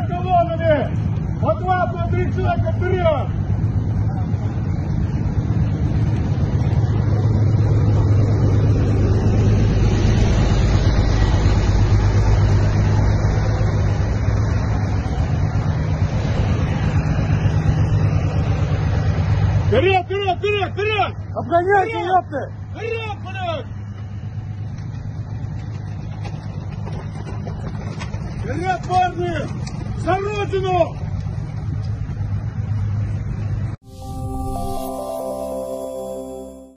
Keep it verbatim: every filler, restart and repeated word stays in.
двумя колоннами! По два, по три человека вперед! Вперед, вперед, вперед, вперед! Обгоняйте, ёпты! Вперед, вперед! Вперед, парни! За родину!